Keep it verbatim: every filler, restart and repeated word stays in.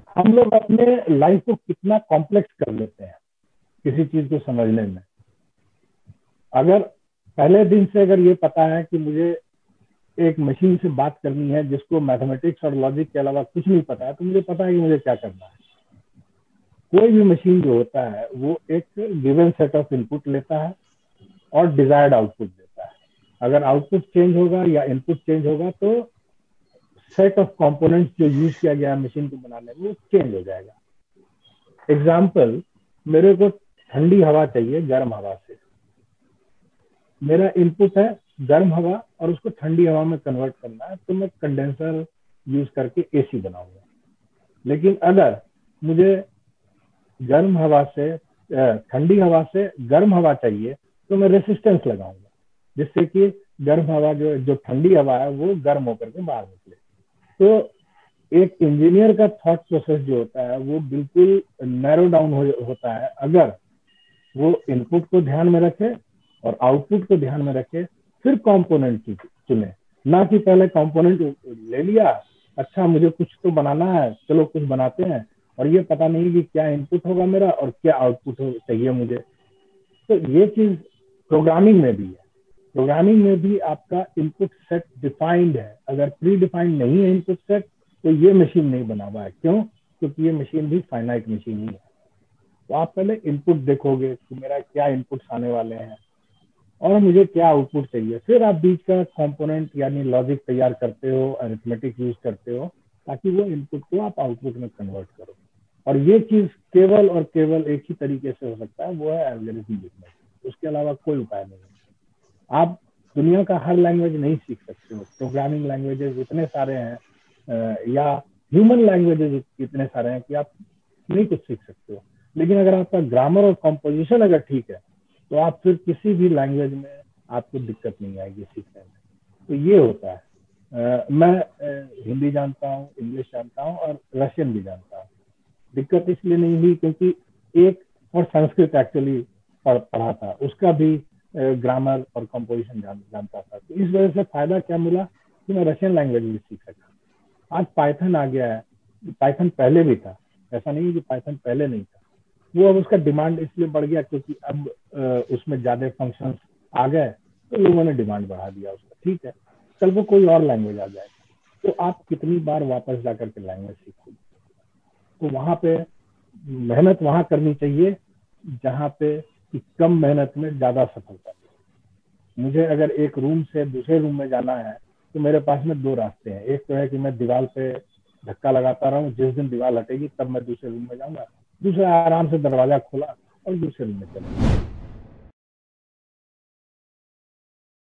हम लोग अपने लाइफ को कितना कॉम्प्लेक्स कर लेते हैं किसी चीज को समझने में। अगर पहले दिन से अगर ये पता है कि मुझे एक मशीन से बात करनी है जिसको मैथमेटिक्स और लॉजिक के अलावा कुछ नहीं पता है, तो मुझे पता है कि मुझे क्या करना है। कोई भी मशीन जो होता है वो एक गिवन सेट ऑफ इनपुट लेता है और डिजायर्ड आउटपुट देता है। अगर आउटपुट चेंज होगा या इनपुट चेंज होगा तो सेट ऑफ कंपोनेंट्स जो यूज किया गया है मशीन को बनाने में वो चेंज हो जाएगा। एग्जाम्पल, मेरे को ठंडी हवा चाहिए गर्म हवा से। मेरा इनपुट है गर्म हवा और उसको ठंडी हवा में कन्वर्ट करना है, तो मैं कंडेंसर यूज करके एसी बनाऊंगा। लेकिन अगर मुझे गर्म हवा से ठंडी हवा से गर्म हवा चाहिए तो मैं रेसिस्टेंस लगाऊंगा, जिससे कि गर्म हवा जो जो ठंडी हवा है वो गर्म होकर के बाहर निकले। तो एक इंजीनियर का थॉट प्रोसेस जो होता है वो बिल्कुल नैरो डाउन हो, होता है अगर वो इनपुट को ध्यान में रखे और आउटपुट को ध्यान में रखे, फिर कंपोनेंट चुने। ना कि पहले कंपोनेंट ले लिया, अच्छा मुझे कुछ तो बनाना है, चलो कुछ बनाते हैं, और ये पता नहीं कि क्या इनपुट होगा मेरा और क्या आउटपुट हो चाहिए मुझे। तो ये चीज प्रोग्रामिंग में भी है। प्रोग्रामिंग में भी आपका इनपुट सेट डिफाइंड है। अगर प्री डिफाइंड नहीं है इनपुट सेट तो ये मशीन नहीं बना हुआ है। क्यों? क्योंकि ये मशीन भी फाइनाइट मशीन ही है। तो आप पहले इनपुट देखोगे कि मेरा क्या इनपुट्स आने वाले हैं और मुझे क्या आउटपुट चाहिए, फिर आप बीच का कंपोनेंट यानी लॉजिक तैयार करते हो, अरिथमेटिक यूज करते हो, ताकि वो इनपुट को आप आउटपुट में कन्वर्ट करो। और ये चीज केवल और केवल एक ही तरीके से हो सकता है, वो है एल्गोरिथम लिखने। उसके अलावा कोई उपाय नहीं है। आप दुनिया का हर लैंग्वेज नहीं सीख सकते हो। प्रोग्रामिंग लैंग्वेजेस इतने सारे हैं या ह्यूमन लैंग्वेजेस इतने सारे हैं कि आप नहीं कुछ सीख सकते हो। लेकिन अगर आपका ग्रामर और कंपोजिशन अगर ठीक है तो आप फिर किसी भी लैंग्वेज में आपको दिक्कत नहीं आएगी सीखने में। तो ये होता है। आ, मैं आ, हिंदी जानता हूँ, इंग्लिश जानता हूँ और रशियन भी जानता हूँ। दिक्कत इसलिए नहीं हुई क्योंकि एक और संस्कृत एक्चुअली पढ़, पढ़ा था, उसका भी ग्रामर और कंपोजिशन जान, जानता था। तो इस वजह से फायदा क्या मिला कि मैं रशियन लैंग्वेज भी सीख सका। आज पाइथन आ गया है। पाइथन पहले भी था, ऐसा नहीं है कि पाइथन पहले नहीं था। वो अब उसका डिमांड इसलिए बढ़ गया क्योंकि अब उसमें ज्यादा फंक्शंस आ गए तो लोगों ने डिमांड बढ़ा दिया उसका। ठीक है, कल को कोई और लैंग्वेज आ जाए तो आप कितनी बार वापस जाकर के लैंग्वेज सीखोगे। तो वहां पे मेहनत वहां करनी चाहिए जहां पे कि कम मेहनत में ज्यादा सफलता मिले। मुझे अगर एक रूम से दूसरे रूम में जाना है तो मेरे पास में दो रास्ते हैं। एक तो है कि मैं दीवार पे धक्का लगाता रहूं, जिस दिन दीवार हटेगी तब मैं दूसरे रूम में जाऊंगा। दूसरा, आराम से दरवाजा खोला और दूसरे रूम में चला।